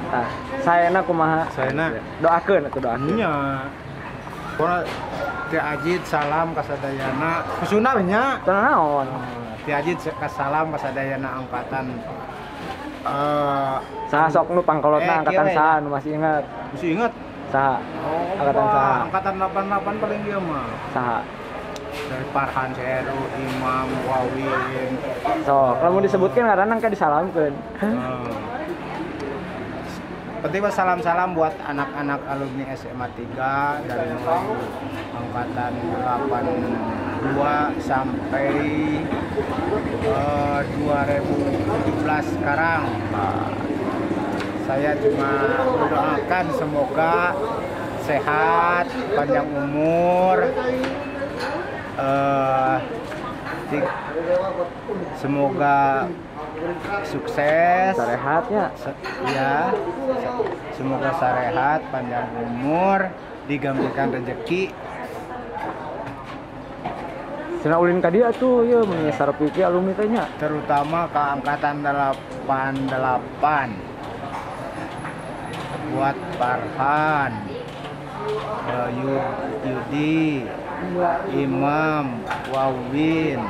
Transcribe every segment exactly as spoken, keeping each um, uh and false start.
Nah, saena kumaha? Saena Doakeun atuh doakeun. nya. Pokona Ti Ajid salam ka sadayana. Kusuna nya. Teu naon? Ti Ajid salam ka sadayana angkatan eh Saha sok nu pangkolotna eh, angkatan kieu saha ya. nu masih ingat? Masih ingat? Saha? Oh, Angkatan Pak, saha? Angkatan delapan puluh delapan paling dia mah. Saha? Dari Farhan Seru, Imam, Wawin. Sok, lamun disebutkeun ngaranna ka disalamkeun. Hmm. Penting mah salam-salam buat anak-anak alumni S M A tiga dari mulai angkatan delapan puluh dua sampai uh, dua ribu tujuh belas sekarang. Saya cuma mendoakan semoga sehat, panjang umur, uh, semoga sukses, Sarehatnya. ya, semoga sarehat, panjang umur, digambarkan rezeki. Cenah ulin ka dieu atuh ieu mun sarep iki alumni teh nya. Terutama ke angkatan delapan puluh delapan buat Farhan, uh, Yudi, Imam, Wawin,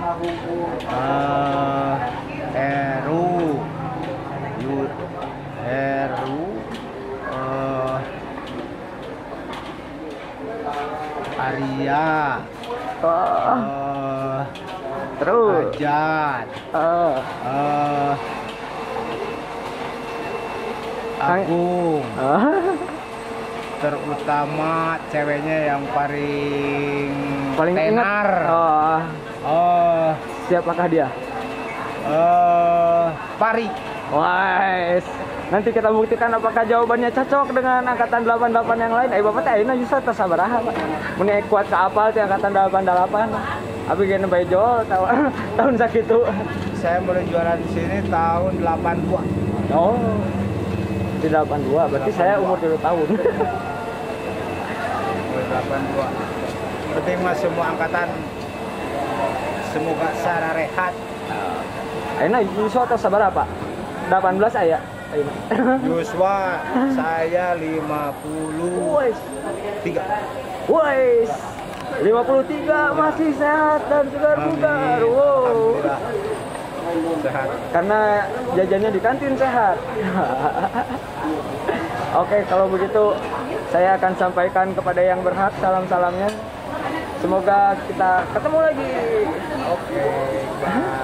uh, Heru, Yud, Heru, uh, Arya, Oh, uh, terus. Ajat, Oh, uh, Agung, ah, terutama ceweknya yang paling paling ingat. tenar. Oh, Oh, siapakah dia? eh, Pari. Wais. Nanti kita buktikan apakah jawabannya cocok dengan angkatan delapan puluh delapan yang lain. Eh Bapak teh ayeuna justru teu sabaraha, Pak. Mun kuat ka apal teh angkatan delapan puluh delapan. Abi geus bae jol tahun tahun sakitu. Saya mulai jualan di sini tahun delapan puluh dua. Oh. Di delapan puluh dua, berarti saya umur tiga tahun. delapan puluh dua. Penting mah semua angkatan semoga secara rehat. Ayeuna Yuswa teh sabaraha, Pak? delapan belas aya. Ayeuna. Yuswa saya lima puluh tiga. Wais. lima puluh tiga masih sehat dan segar bugar. Wow. Sehat. Karena jajannya di kantin sehat. Oke, kalau begitu saya akan sampaikan kepada yang berhak salam-salamnya. Semoga kita ketemu lagi. Oke, bye.